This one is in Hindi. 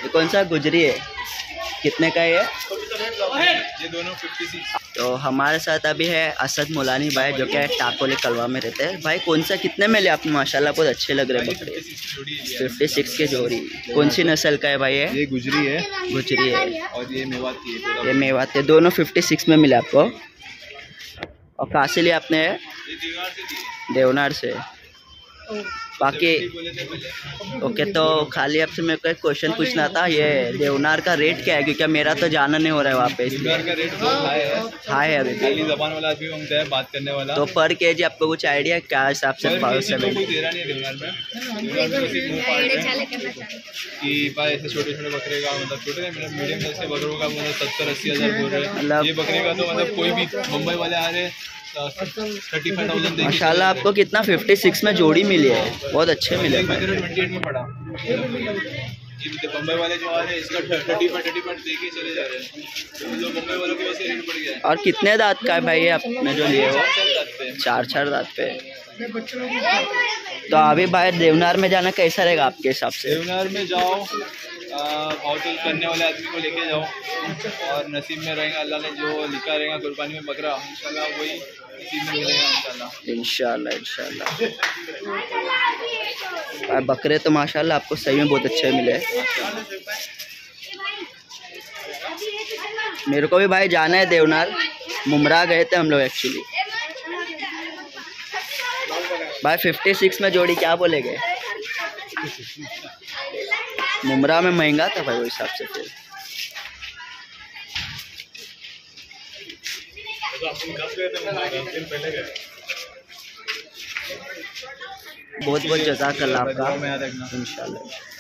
ये कौन सा गुजरी है, कितने का है ये दोनों 56। तो हमारे साथ अभी है असद मुलानी भाई जो कि टाकोली कलवा में रहते हैं। भाई कौन सा कितने में ले आप, माशाल्लाह बहुत अच्छे लग रहे हैं बकरे। 56 के जोड़ी। कौन सी नस्ल का है भाई ये गुजरी है, गुजरी है और ये मेवाती है। ये मेवाती है, दोनों 56 में मिले आपको। और कहाँ से लिया आपने? देवनार से। बाकी ओके, तो खाली आपसे मेरे को एक क्वेश्चन पूछना था, ये देवनार का रेट क्या है, क्योंकि मेरा तो जाना नहीं हो रहा है वहाँ पे, इसलिए। का रेट हाई है अभी खाली जबान वाला आदमी होता है, बात करने वाला। तो पर केजी आपको कुछ आइडिया क्या हिसाब से भाव से कोई दे रहा नहीं है देवनार में कि भाई ऐसे छोटे छोटे बकरे का मतलब छोटे मीडियम साइज के बकरों का मतलब 70-80 हज़ार बोल रहे हैं। ये बकरे का तो मतलब कोई भी मुंबई वाले आ रहे 35,000 माशाल्लाह। आपको कितना 56 में जोड़ी मिली है, बहुत अच्छे मिले। 28 में पड़ा। मुंबई वाले जो आ रहे हैं इसका 35 देके चले जा रहे हैं, तो मुंबई वालों की वजह से रेट बढ़ गया है। और कितने दांत का है भाई ये आपने जो लिए हो? 4 दांत पे। तो अभी भाई देवनार में जाना कैसा रहेगा आपके हिसाब से? देवनार में जाओ, भाव तो करने वाले आदमी को लेके जाओ, और नसीब में रहेगा, अल्लाह ने जो लिखा रहेगा कुर्बानी में बकरा, इंशाल्लाह वही नसीब में मिलेगा इंशाल्लाह। इंशाल्लाह बकरे तो माशाल्लाह आपको सही में बहुत अच्छे मिले। मेरे को भी भाई जाना है देवनार, मुमरा गए थे हम लोग एक्चुअली। भाई 56 में जोड़ी क्या बोलेगे? मुमरा में महंगा था भाई, वो हिसाब से फिर बहुत बहुत जज़ाकल्लाह आपका इंशाल्लाह।